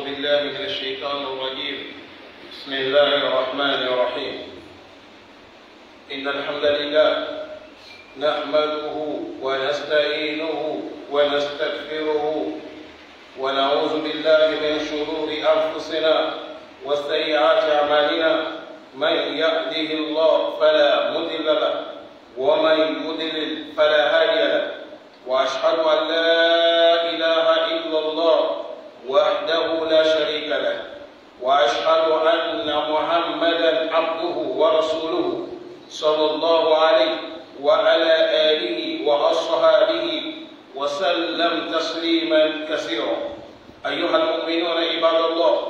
بالله من الشيطان الرجيم. بسم الله الرحمن الرحيم. إن الحمد لله نحمده ونستعينه ونستغفره ونعوذ بالله من شرور أنفسنا وسيئات أعمالنا. من يهده الله فلا مضل له ومن يضلل فلا هادي له، وأشهد أن لا إله إلا الله وحده لا شريك له، وأشهد أن محمدا عبده ورسوله صلى الله عليه وعلى آله وأصحابه وسلم تسليما كثيرا. أيها المؤمنون عباد الله،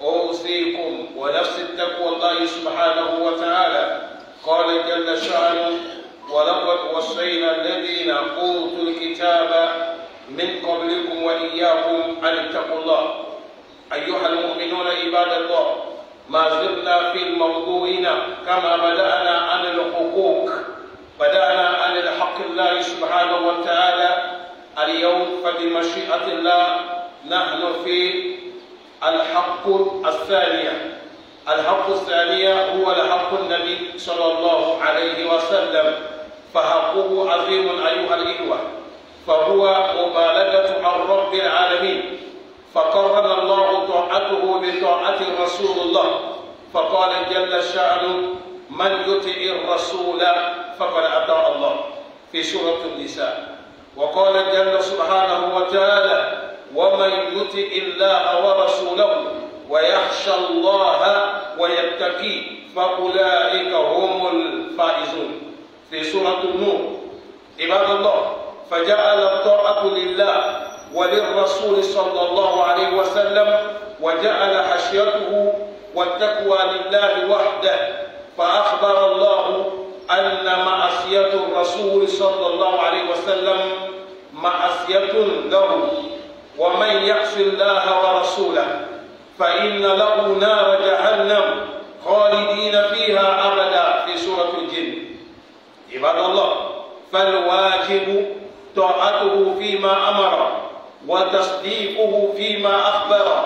أوصيكم ونفس التقوى الله سبحانه وتعالى. قال جل شأنه: ولقد وصينا الذين أوتوا الكتاب من قبلكم وإياكم أن اتقوا الله. أيها المؤمنون عباد الله، ما زلنا في موضوعنا كما بدأنا عن الحقوق، بدأنا عن الحق الله سبحانه وتعالى. اليوم فبمشيئة الله نحن في الحق الثانية. الحق الثانية هو الحق النبي صلى الله عليه وسلم، فحقه عظيم أيها الإخوة، فهو مبالغة عن رب العالمين، فقرن الله طاعته بطاعة رسول الله، فقال جل شأنه: من يطع الرسول فقد أطاع الله في سورة النساء. وقال جل سبحانه وتعالى: ومن يطع الله ورسوله ويخشى الله ويتقي فأولئك هم الفائزون في سورة النور. عباد الله، فجعل الطاعة لله وللرسول صلى الله عليه وسلم، وجعل خشيته والتقوى لله وحده، فأخبر الله أن معصية الرسول صلى الله عليه وسلم معصية له، ومن يعص الله ورسوله فإن له نار جهنم خالدين فيها أبدا في سورة الجن. عباد الله، فالواجب طاعته فيما أمر وتصديقه فيما أخبر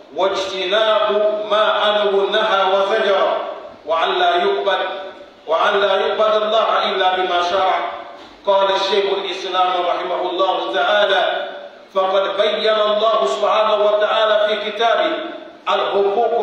واجتناب ما أنه نهى وزجر، وأن لا يقبل الله إلا بما شرع. قال الشيخ الإسلام رحمه الله تعالى: فقد بين الله سبحانه وتعالى في كتابه الحقوق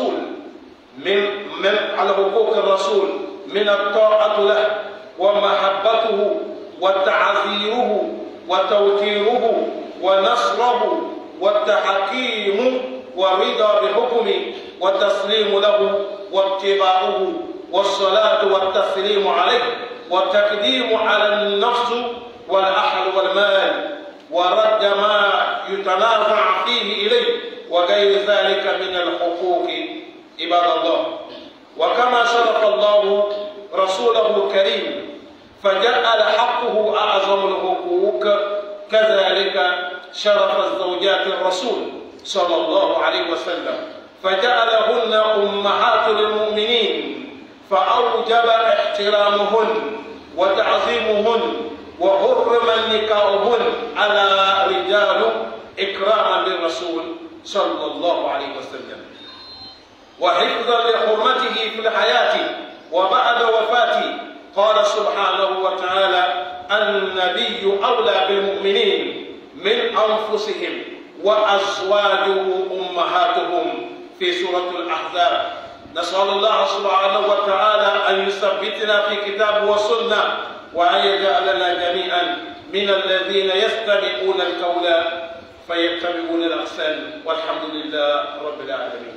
الرسول من الطاعة له ومحبته وتعذيره وتوقيره ونصره والتحكيم والرضا بحكمه والتسليم له واتباعه والصلاة والتسليم عليه والتقديم على النفس والأهل والمال ورد ما يتنازع فيه إليه وغير ذلك من الحقوق. عباد الله، وكما شرف الله رسوله الكريم فجعل حقه أعظم الحقوق، كذلك شرف الزوجات الرسول صلى الله عليه وسلم فجعلهن أمهات للمؤمنين، فأوجب احترامهن وتعظيمهن وحرم نكاحهن على رجال إكراما للرسول صلى الله عليه وسلم وحفظا لحرمته في الحياة وبعد وفاته. قال سبحانه وتعالى: النبي أولى بالمؤمنين من أنفسهم وأزواجه أمهاتهم في سورة الأحزاب. نسأل الله سبحانه وتعالى أن يثبتنا في كتابه والسنة، وأن يجعلنا جميعا من الذين يستمعون القول فيتبعون الأحسن، والحمد لله رب العالمين.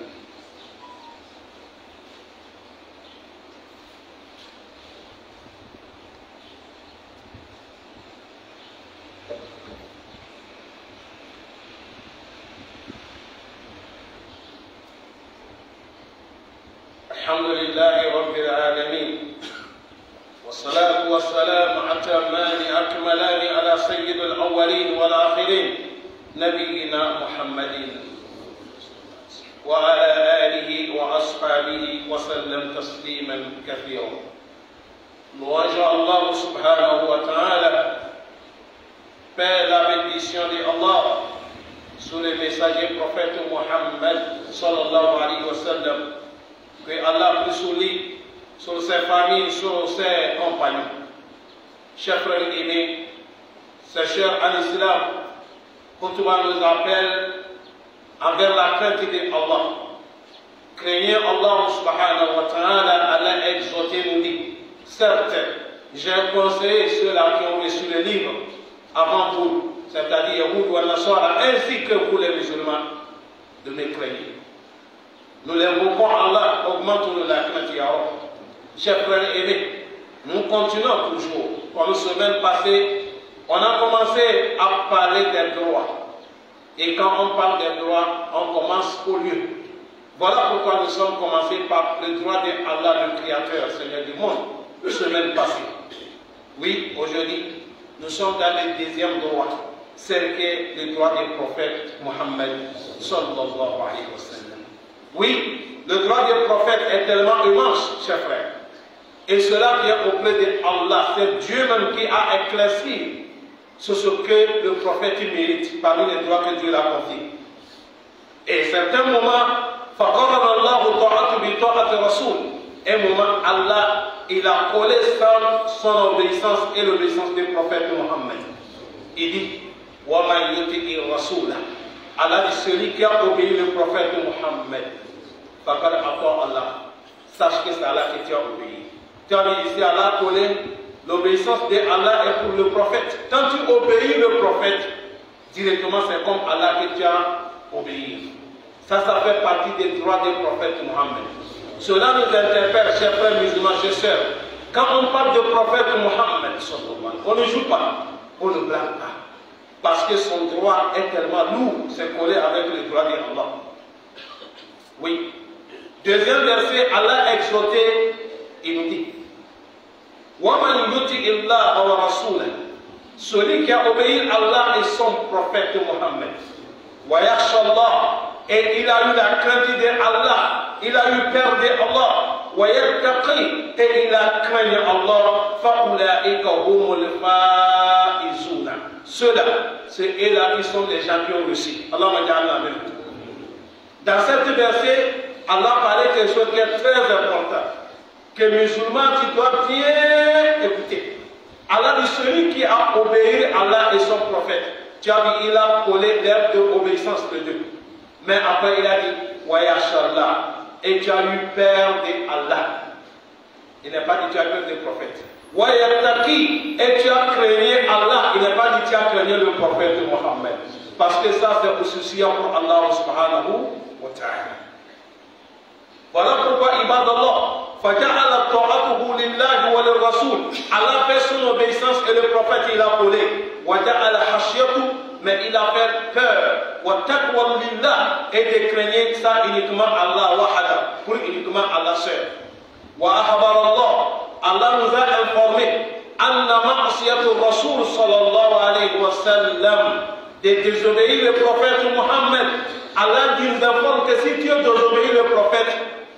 الحمد لله رب العالمين، والصلاة والسلام أتمان أكملان على سيد الأولين والآخرين نبينا محمد وعلى آله وأصحابه وسلم تسليما كثيرا. Louange à Allah subhanahu wa ta'ala, paix et la bénédiction de Allah sur le messager prophète Mohammed sallallahu alayhi wa sallam, que Allah puisse sur lui, sur ses familles, sur ses compagnons. Chers frères aimés, c'est cher à l'islam, Khutbah nous appelle envers la crainte d'Allah. Craignez Allah subhanahu wa ta'ala, Allah exhorté nous dit, certes, j'ai conseillé ceux-là qui ont reçu le livre avant vous, c'est-à-dire Yahoud ou Nasara, ainsi que vous les musulmans, de me craigner. Nous l'invoquons Allah, augmente-nous la crainte ya Rabb. Chers frères aimés, nous continuons toujours. Comme la semaine passée, on a commencé à parler des droits. Et quand on parle des droits, on commence au lieu. Voilà pourquoi nous sommes commencés par le droit d'Allah, le Créateur, Seigneur du monde, la semaine passée. Oui, aujourd'hui, nous sommes dans le deuxième droit, c'est le droit du prophète Mohammed sallallahu alayhi wa sallam. Oui, le droit du prophète est tellement immense, chers frères. Et cela vient auprès d'Allah. C'est Dieu même qui a éclairci sur ce que le prophète mérite parmi les droits que Dieu l'a confiés. Et à certains moments, un moment, Allah, il a collé son obéissance et l'obéissance du prophète Mohammed. Il dit, Allah dit, celui qui a obéi le prophète Mohammed, Allah, sache que c'est Allah qui t'a obéi. Tu as dit ici, Allah a collé l'obéissance d'Allah est pour le prophète. Quand tu obéis le prophète, directement c'est comme Allah que tu as obéi. Ça fait partie des droits du prophète Mohammed. Cela nous interpelle, chers frères musulmans, chers sœurs. Quand on parle du prophète Mohammed, on ne joue pas, on ne blâme pas. Parce que son droit est tellement lourd, c'est collé avec le droit d'Allah. Oui. Deuxième verset, Allah a exhorté, il nous dit, celui qui a obéi à Allah et son prophète Mohammed. Et il a eu la crainte d'Allah, il a eu peur d'Allah, et il a craint Allah. Ceux-là, c'est eux-là, ils sont les gens qui ont reçu. Allah m'a dit Amen. Dans cette verset, Allah parlait de quelque chose qui est très important. Que musulman, tu dois bien écouter. Allah dit celui qui a obéi à Allah et son prophète. Tu as vu, il a collé l'herbe de l'obéissance de Dieu. Mais après, il a dit, Wayashallah. Et tu as eu peur d'Allah. Il n'a pas dit tu as peur du prophète. Wayataki. Et tu as craigné Allah. Il n'a pas dit tu as craigné le prophète Mohammed. Parce que ça, c'est au souci pour Allah subhanahu wa ta'ala. Voilà pourquoi ibad Allah. فَجَعَلَ طَاعَتُهُ لِلَّهِ وَلِلرَّسُولِ. Allah fait son obéissance et le prophète il a collé. وَجَعَلَ حَشْيَتُهُ. Mais il a fait peur. وَتَقْوَى لِلَّهِ. Et de craigner ça uniquement Allah wahada. Pour uniquement Allah seul. وَأَخْبَرَ اللَّهُ. Allah nous a informé. أَنَّ مَعْصِيَةُ الرَّسُولِ صلى الله عليه وسلم. De désobéir le prophète Mohammed. Allah nous informe que si tu désobéis le prophète,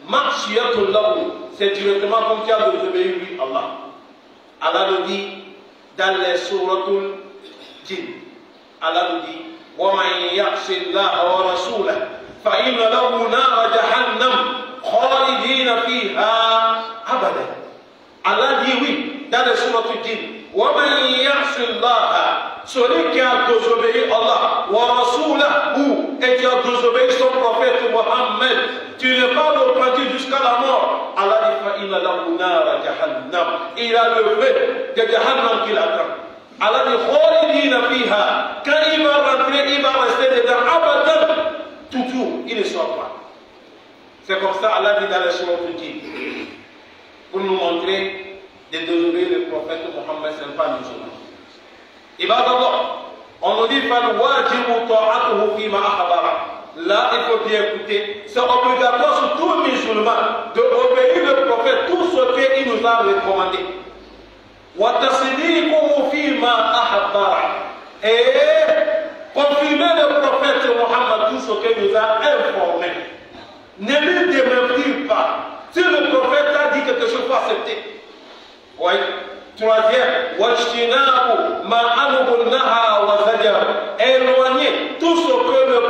c'est directement comme tu as désobéi lui, Allah. Allah nous dit dans les souratul Jinn, Allah nous dit وَمَنْ يَعْصِ اللَّهَ وَرَسُولَهُ فَإِنَّ لَهُ نَارَ جَهَنَّمَ خَالِدِينَ فِيهَا أَبَدًا. Allah dit oui dans les souratul Jinn وَمَنْ يَعْصِ اللَّهَ. Celui qui a désobéi Allah, wa rasulahu, et qui a désobéi son prophète Mohammed, tu n'es pas repenti jusqu'à la mort. Allah dit fa'inna lahu nara jahannam. Il a le feu de Jahannam qui l'attend. Allah dit khalidina fiha. Quand il va rentrer, il va rester dedans abadan. Toujours, il ne sort pas. C'est comme ça Allah dit dans les sourates Jinn. Pour nous montrer de désobéir le prophète Mohammed, ce n'est pas musulman. Ibad Allah, on nous dit fal-wajibu ta'atuhu fima akhbara. Là, il faut bien écouter. C'est obligatoire sur tout musulman d'obéir le prophète, tout ce qu'il nous a recommandé. Wa tasdiquhu fima akhbara. Et confirmer le prophète Mohammed tout ce qu'il nous a informé. Ne lui démentir pas. Si le prophète a dit quelque chose, il faut accepter. Oui. Troisième, éloigner tout ce que le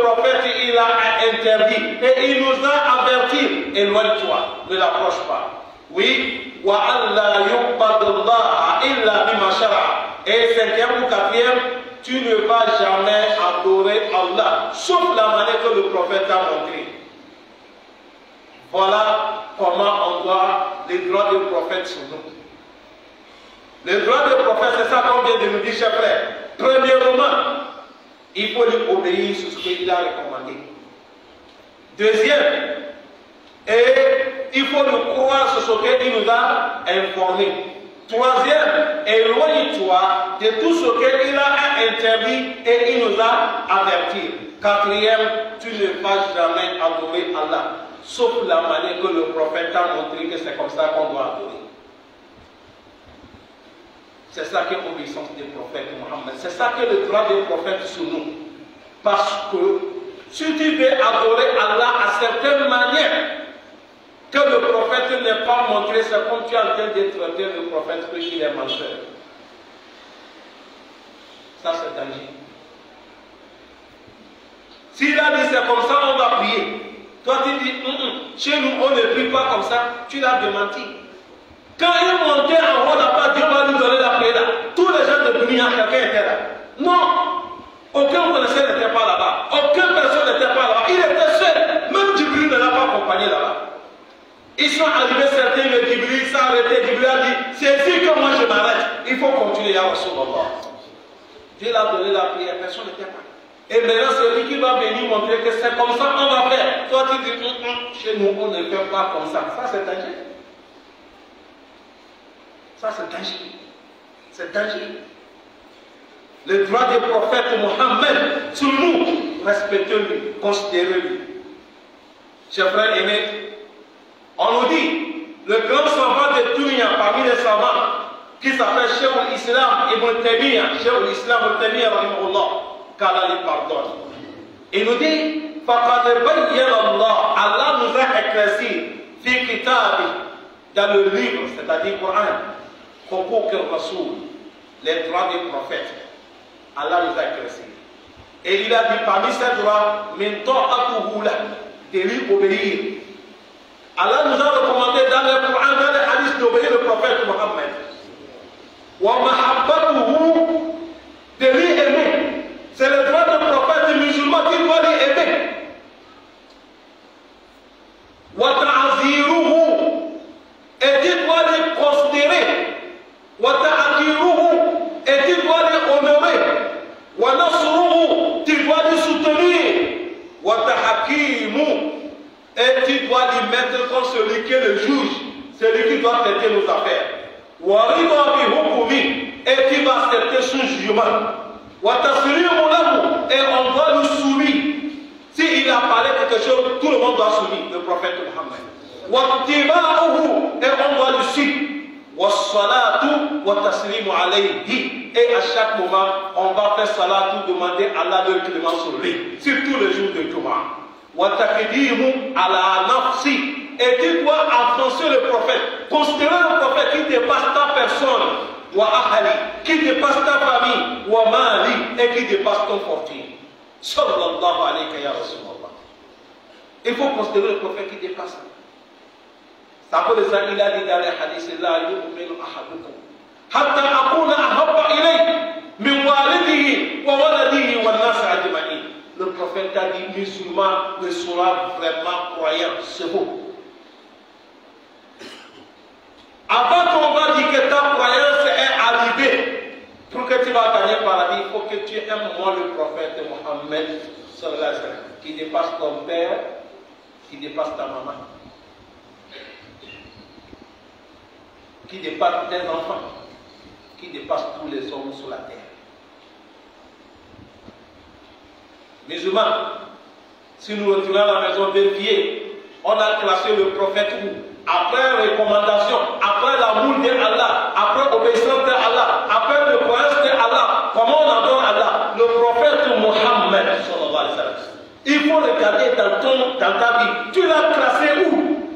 a interdit et il nous a averti. Éloigne-toi, ne l'approche pas. Oui, wa alla yuqbadullah illa bima shara. Et cinquième ou quatrième, tu ne vas jamais adorer Allah, sauf la manière que le prophète a montré. Voilà comment on doit les droits des prophètes sur nous. Les droits des prophètes, c'est ça qu'on vient de nous dire, chers frères. Premièrement, il faut lui obéir sur ce qu'il a recommandé. Deuxième, et il faut le croire sur ce qu'il nous a informé. Troisième, éloigne-toi de tout ce qu'il a interdit et il nous a averti. Quatrième, tu ne vas jamais adorer Allah, sauf la manière que le prophète a montré que c'est comme ça qu'on doit adorer. C'est ça qui est l'obéissance des prophètes, Mohammed. C'est ça qui est le droit des prophètes sur nous. Parce que si tu veux adorer Allah à certaines manières que le prophète n'est pas montré, c'est comme tu es en train de traiter le prophète que il est menteur. Ça, c'est dangereux. S'il a dit c'est comme ça, on va prier. Toi, tu dis, chez nous, on ne prie pas comme ça. Tu l'as démenti. Quand il montait en haut là-bas, Dieu va nous donner la prière. Tous les gens de Dunia, quelqu'un était là. Non, aucun connaisseur n'était pas là-bas. Aucune personne n'était pas là-bas. Il était seul. Même Djibril ne l'a pas accompagné là-bas. Ils sont arrivés certains, le Djibril s'est arrêté. Djibril a dit, c'est ici que moi je m'arrête. Il faut continuer à Rasulullah. Dieu l'a donné la prière, personne n'était pas. Et maintenant, c'est lui qui va venir montrer que c'est comme ça qu'on va faire. Toi, tu dis, chez nous, on ne fait pas comme ça. Ça, c'est dangereux. Ça, c'est dangereux. C'est dangereux. Le droit des prophètes Mohammed sur nous, respectez-lui, considérez-lui. Chers frères aimés, on nous dit, le grand savant de Dunia parmi les savants, qui s'appelle Cheikh l'Islam Ibn Taymiyyah, Cheikh l'Islam Ibn Taymiyyah, qu'Allah lui pardonne. Il nous dit, Allah nous a éclairci, fi kitabi, dans le livre, c'est-à-dire le Coran, propos que Rasoul, les droits des prophètes. Allah nous a éclairci. Et il a dit parmi ces droits, de lui obéir. Allah nous a recommandé dans le Coran, dans les hadiths, d'obéir le prophète Mohammed. Wa mahabbatuhu, de lui aimer. C'est le droit du prophète musulman qui doit lui aimer. Wa ta'aziruhu, et tu dois lui considérer. Wa ta'akiruhu, et tu dois lui honorer. Wa nasruhu, tu dois lui soutenir. Wa tahakimu, et tu dois lui mettre comme celui qui est le juge, celui qui doit traiter nos affaires. Et tu vas accepter son jugement. Et on doit lui soumettre. S'il a parlé quelque chose, tout le monde doit soumettre, le prophète Mohammed. Et on doit lui suivre. Et à chaque moment, on va faire salat pour demander à Allah de clémence sur lui, surtout le jour de Juma. Et tu dois enfoncer le prophète, considérer le prophète qui dépasse ta personne, qui dépasse ta famille, et qui dépasse ton fortune. Sallallahu alayhi wa sallam. Il faut considérer le prophète qui dépasse. Ça peut les il a dit dans les hadiths, la yu'minu ahadukum hatta akuna ahabba ilayhi min walidihi wa waladihi wa nas ajma'in. Le prophète a dit, musulman ne sera vraiment croyant. C'est beau. Avant qu'on va dire que ta croyance est arrivée, pour que tu vas gagner paradis, il faut que tu aimes moi le prophète Mohammed, qui dépasse ton père, qui dépasse ta maman, qui dépasse tes enfants, qui dépasse tous les hommes sur la terre. Musulmans, si nous retournons à la maison vérifier, on a classé le prophète où? Après recommandation, après l'amour d'Allah, après obéissance d'Allah, après le croyance d'Allah, comment on adore Allah? Le prophète Mohammed, sallallahu alayhi wa sallam. Il faut regarder dans ta vie. Tu l'as classé où?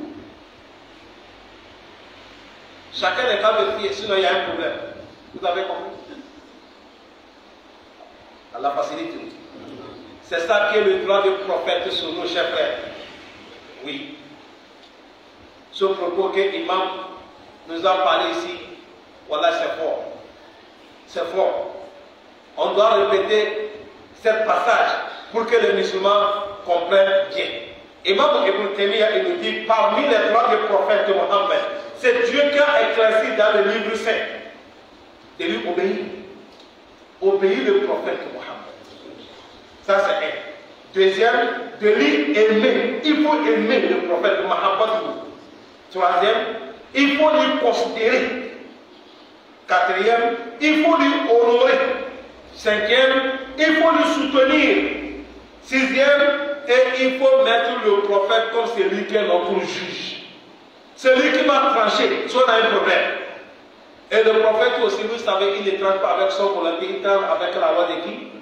Chacun n'est pas vérifié, sinon il y a un problème. Vous avez compris? Allah facilite. C'est ça qui est le droit du prophète sur nous, chers frères. Oui. Ce propos que l'imam nous a parlé ici, voilà, c'est fort. C'est fort. On doit répéter ce passage pour que les musulmans comprennent bien. Imam Ibn Taymiyyah, il nous dit, parmi les droits du prophète Mohammed, c'est Dieu qui a éclairci dans le livre saint de lui obéir. Obéir le prophète Mohammed. Ça c'est un. Deuxième, de lui aimer. Il faut aimer le prophète Mohammed. Troisième, il faut lui considérer. Quatrième, il faut lui honorer. Cinquième, il faut lui soutenir. Sixième, et il faut mettre le prophète comme celui qui est notre juge. Celui qui va trancher si on a un problème. Et le prophète aussi, vous savez, il ne tranche pas avec son volonté, il tranche avec la loi de qui?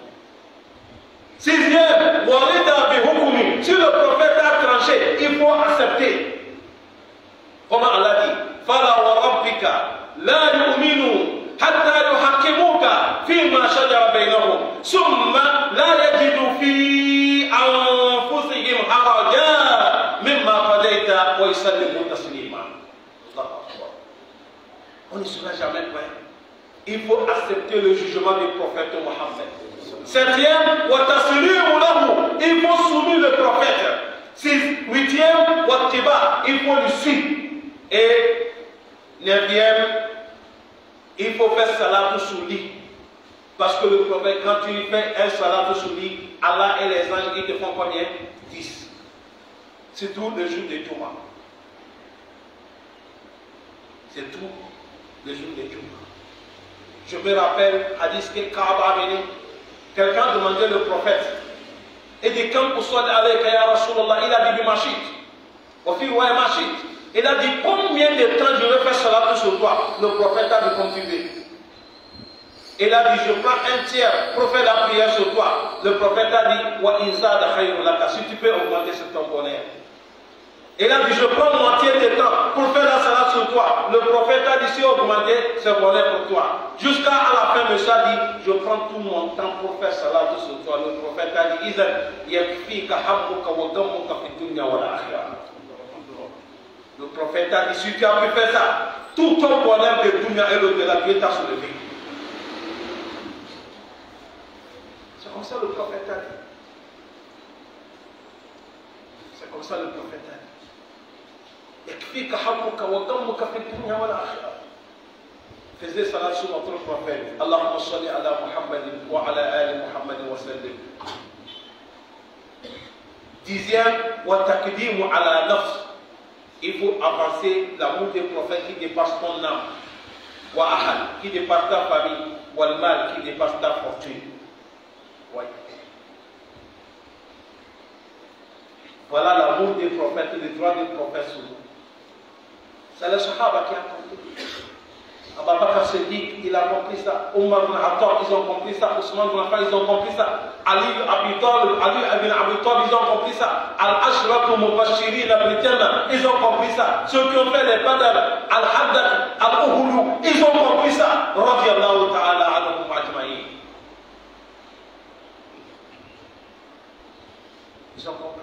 Sixième, si le prophète a tranché, il faut accepter. Comment Allah dit? Fala wa rabbika la yu'minu hatta yuhakkimuka fima shajara bainahum thumma la yajidu fi anfusihim haraja mimma qadaita wa yusallimu taslima. Allahu Akbar. On ne sera jamais prêt. Il faut accepter le jugement du prophète Mohammed. Septième, il faut soumettre le prophète. Huitième, il faut le suivre. Et neuvième, il faut faire salat sur lui. Parce que le prophète, quand tu fais un salat sur lui, Allah et les anges, ils te font combien? 10. C'est tout le jour de Touma. C'est tout le jour de Touma. Je me rappelle, hadith que Kaaba a mené. Quelqu'un demandait le prophète. Et dit, quand vous soyez avec Ya Rasulallah, il a dit, Machit. Au fil ouais, Machit. Il a dit, combien de temps je vais faire salat sur toi? Le prophète a dit, comme tu veux. Il a dit, je prends un tiers pour faire la prière sur toi. Le prophète a dit, wa inzada khayrun laka, si tu peux augmenter sur ton bonheur. Il a dit, je prends moitié de temps pour faire la salat sur toi. Le prophète a dit, si augmenter, c'est bonheur pour toi. Jusqu'à la fin, monsieur a dit, je prends tout mon temps pour faire salat sur toi. Le prophète a dit, le prophète a dit, si tu as pu faire ça, tout ton bonheur de dunya et l'au-delà, Dieu t'a soulevé. C'est comme ça le prophète a dit. C'est comme ça le prophète a dit. Faisez salat sur notre prophète. Allahumma salli ala Muhammadin wa ala ali Muhammadin wa sallim. Dixième, wa taqdimu ala nafs. Il faut avancer l'amour des prophètes qui dépasse ton âme. Wa ahad, qui dépasse ta famille. Wa al-mal, qui dépasse ta fortune. Oui. Voilà l'amour des prophètes, le droit des prophètes sur nous. C'est le Sahaba qui a compris. Abu Bakr Siddiq, il a compris ça. Omar ibn Khattab, ils ont compris ça. Ousmane ibn Affan, ils ont compris ça. Ali ibn Abi Talib, ils ont compris ça. Al-Ashraf Mubashirin bil Jannah, ils ont compris ça. Ceux qui ont fait les Badr, Al-Haddad, Al-Uhud, ils ont compris ça. Radiyallahu ta'ala anhum ajma'in. Ils ont compris.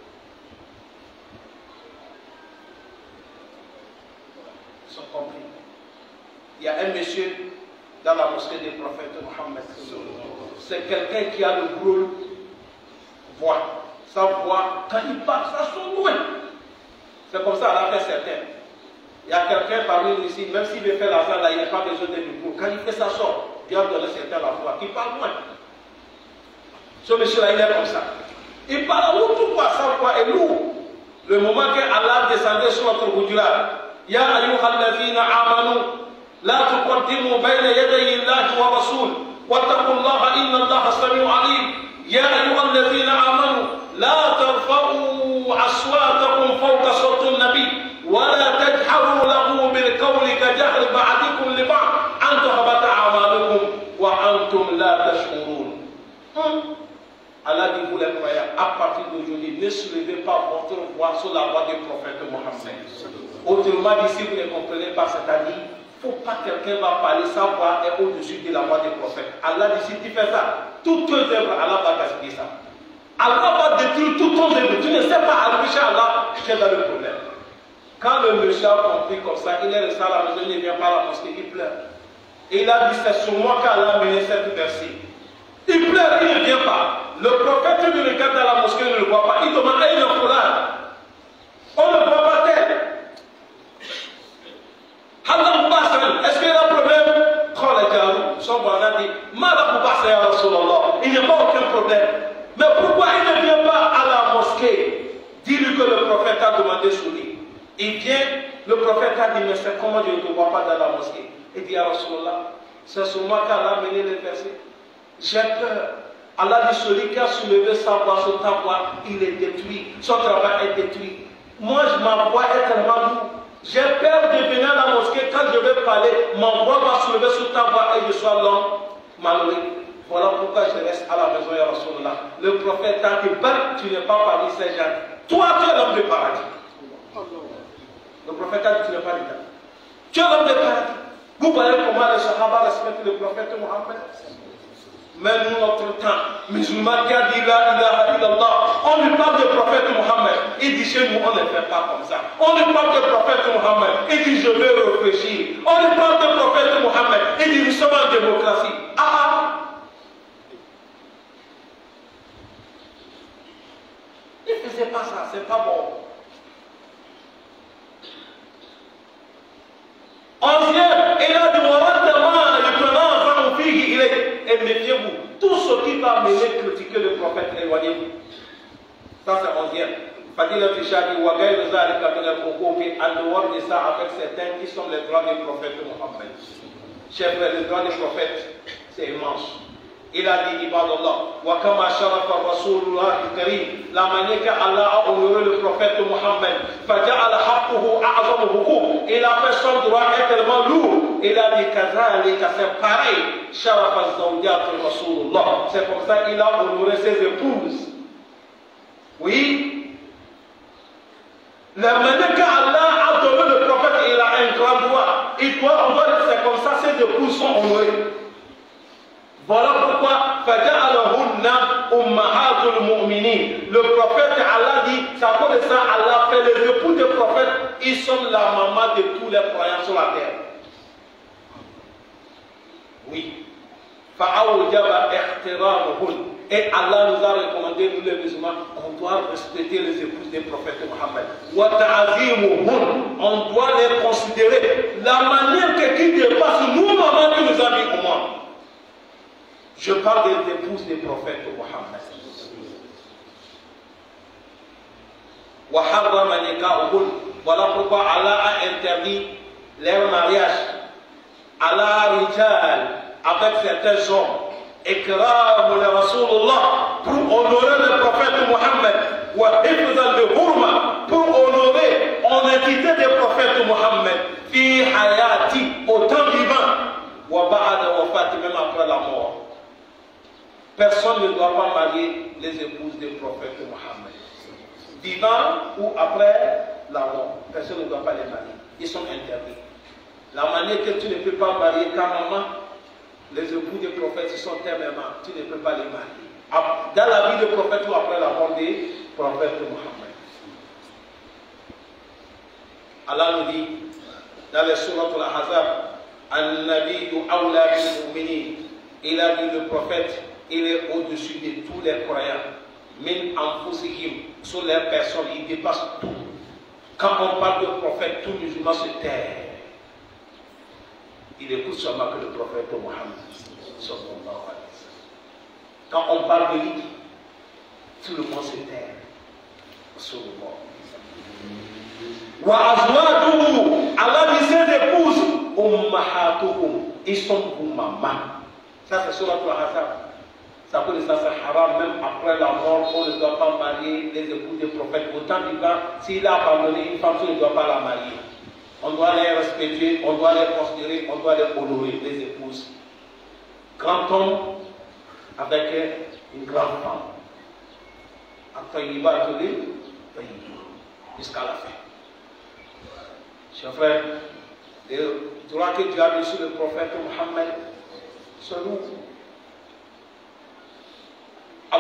Ils ont compris. Il y a un monsieur dans la mosquée des prophètes Mohammed. C'est quelqu'un qui a le gros voix. Sa voix, quand il parle, ça sonne loin. C'est comme ça, elle a fait certains. Il y a quelqu'un parmi nous ici, même s'il veut faire l'argent là, il n'a pas besoin de micro. Quand il fait ça sort, Dieu a donné certains la voix, qui parle loin. Ce monsieur-là, il est comme ça. Il parle lourd, tout quoi, sa voix est lourde. Le moment que Allah descendait sur notre Hujurat, Ya ayyuhallazina amanu la tuqaddimu bayna yaday Allahi wa rasul wattaqullaha inna Allaha sami'un alim. Ya ayyuhallazina amanu la tarfa'u aswatakum fawqa sawti an-nabi wa la tajharu lahu bil qawli ka jahri ba'dikum li ba'd an tahbata a'malukum wa antum la tash'urun. Allah dit, vous les croyants, à partir d'aujourd'hui, ne soulevez pas votre voix sur la voix du prophète Mohammed. Autrement dit, si vous ne comprenez pas, c'est-à-dire, il ne faut pas que quelqu'un va parler, sa voix est au-dessus de la voix du prophète. Allah dit, si tu fais ça, toutes tes œuvres, Allah va gaspiller ça. Allah va détruire tout ton œuvre. Tu ne sais pas arriver chez Allah, tu es dans le problème. Quand le monsieur a compris comme ça, il est resté à la maison, il ne vient pas à la mosquée, il pleure. Et il a dit, c'est sur moi qu'Allah a mené cette verset. Il pleure, il ne vient pas. Le prophète lui regarde dans la mosquée, il ne le voit pas. Il demande, il est en foulard. On ne voit pas tel. Est-ce qu'il y a un problème? Son voisin dit, il n'y a pas aucun problème. Mais pourquoi il ne vient pas à la mosquée? Dis-lui que le prophète a demandé sur lui. Il vient, le prophète a dit, mais c'est comment je ne te vois pas dans la mosquée? Il dit, Rasulallah, c'est sur moi qu'Allah a mené les versets. J'ai peur. Allah dit, celui qui a soulevé sa voix sur ta voix, il est détruit. Son travail est détruit. Moi, ma voix est tellement lourde. J'ai peur de venir à la mosquée quand je vais parler, ma voix va soulever sur ta voix et je sois l'homme malheureux. Voilà pourquoi je reste à la maison, ya Rasulallah. Le prophète a dit, tu n'es pas parmi ces gens. Toi, tu es l'homme de paradis. Le prophète a dit, tu n'es pas dit. Tu es l'homme de paradis. Vous voyez comment les Sahaba respectent le prophète Mohammed. Mais nous, notre temps, musulman qui a dit la ilaha illallah, on lui parle du prophète Mohammed. Il dit chez nous, on ne fait pas comme ça. On lui parle du prophète Mohammed. Il dit je vais réfléchir. On lui parle du prophète Mohammed. Il dit nous sommes en démocratie. Il ne faisait pas ça, c'est pas bon. 11e, il a dit et méfiez-vous. Tout ce qui va mener critiquer le prophète, éloignez-vous. Ça c'est 11e. Fadil al-Fishadi, Wagaï Zari Kamil al-Kokofi, en-dehors de ça, avec certains qui sont les droits du prophète Mohammed. Chef, les droits du prophète, c'est immense. Il a dit, Ibadallah, wa kama sharafa Rasulullah al-Karim, la manière qu'Allah a honoré le prophète Mohammed, faja'ala haqquhu a'zamu hukum, il a fait son droit est tellement lourd. Il a dit, kazalika, c'est pareil, sharafa zawjat Rasulullah. C'est comme ça qu'il a honoré ses épouses. Oui. La manière qu'Allah a donné le prophète, il a un grand droit. Il doit honorer, c'est comme ça, ses épouses sont honorées. Voilà pourquoi le prophète Allah dit, c'est à cause de ça Allah fait les époux des prophètes, ils sont la maman de tous les croyants sur la terre. Oui. Et Allah nous a recommandé, nous les musulmans, on doit respecter les épouses des prophètes Mohammed. On doit les considérer la manière qui dépasse nous, maman, qui nous a mis au monde. Je parle des épouses des prophètes Mohammed. Voilà pourquoi Allah a interdit leur mariage. Allah rijal avec certains hommes. Ikram le Rasulullah pour honorer le prophète Mohammed. Wa hifzan de hurma pour honorer l'entité des prophètes Mohammed. Fi hayati au temps vivant. Wa ba'da wafati même après la mort. Personne ne doit pas marier les épouses des prophètes Mohammed. Vivant ou après la mort. Personne ne doit pas les marier. Ils sont interdits. La manière que tu ne peux pas marier ta maman, les époux des prophètes, ce sont tes mamans. Tu ne peux pas les marier. Dans la vie des prophètes ou après la mort des prophètes Mohammed. Allah nous dit dans les sourates al-Ahzab, An-Nabiyyu awla bil-mu'minin. Il a dit le prophète, il est au-dessus de tous les croyants. Min anfusihim, sur les personnes, il dépasse tout. Quand on parle de prophète, tout musulman se tait. Il écoute seulement que le prophète Mohammed. Quand on parle de lui, tout le monde se tait. Allah dit ses épouses, ummahatuhum, ils sont vos mamans. Ça c'est sur la Torah. Ça peut dire ça c'est haram, même après la mort, on ne doit pas marier les épouses des prophètes. Autant vivant, s'il a abandonné une femme, on ne doit pas la marier. On doit les respecter, on doit les considérer, on doit les honorer, les épouses. Grand homme avec une grande femme. Après il va appeler, jusqu'à la fin. Chers frères, le droit que Dieu a mis sur le prophète Mohammed, c'est nous.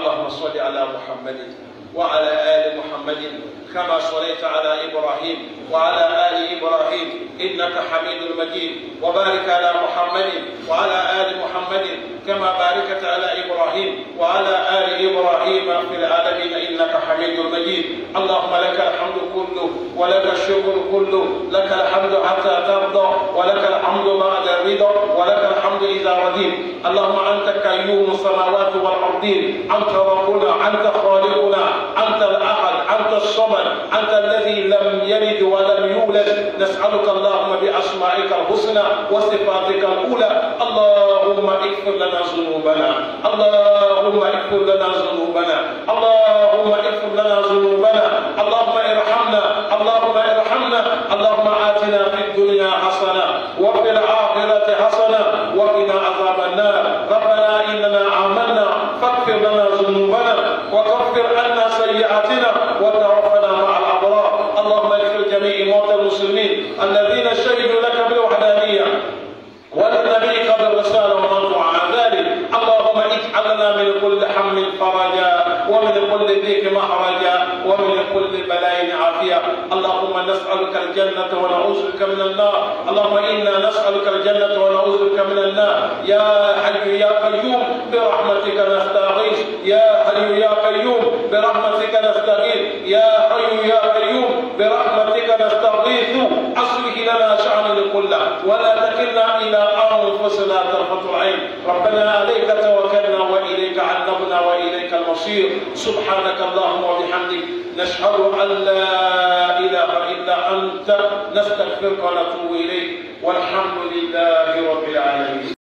اللهم صل على محمد وعلى آل محمد كما صليت على إبراهيم وعلى آل إبراهيم إنك حميد مجيد، وبارك على محمد وعلى آل محمد كما باركت على إبراهيم وعلى آل إبراهيم في العالمين إنك حميد مجيد. اللهم لك الحمد كله ولك الشكر كله، لك الحمد حتى ترضى ولك الحمد بعد الرضا ولك الحمد إذا رضيت. اللهم أنت قيوم السماوات والأرضين، أنت ربنا، أنت خالقنا، أنت الأحد، أنت الصمد، أنت الذي لم يلد ولم يولد. نسألك اللهم بأسمائك الحسنى وصفاتك الأولى اللهم اغفر لنا ذنوبنا، اللهم اغفر لنا ذنوبنا، اللهم اغفر لنا ذنوبنا، اللهم ارحمنا، اللهم ارحمنا، اللهم آتنا في الدنيا حسنة وفي الآخرة حسنة وقنا عذاب النار. ربنا إننا آمنا فاغفر لنا ذنوبنا وكفر عنا سيئاتنا وتوفنا مع الأبرار. اللهم اغفر جميع موتى المسلمين الذين شهدوا لك بالوحدانية ولنبيك بالرسالة وماتوا على ذلك. اللهم اجعل لنا من كل هم فرجا ومن كل ضيق مخرجا ومن كل بلاء عافية. اللهم نسألك الجنة ونعوذ بك من النار. اللهم إنا نسألك الجنة ونعوذ بك من النار. يا حي يا قيوم برحمتك نستغيث، يا حي يا قيوم برحمتك نستغيث، يا حي يا قيوم برحمتك نستغيث. أصلح لنا شأننا كله ولا تكلنا إلى أنفسنا طرفة عين. ربنا عليك توكلنا وإليك عنبنا وإليك المصير. سبحانك اللهم وبحمدك نشهد أن لا إله إلا أنت نستغفرك ونتوب إليك والحمد لله.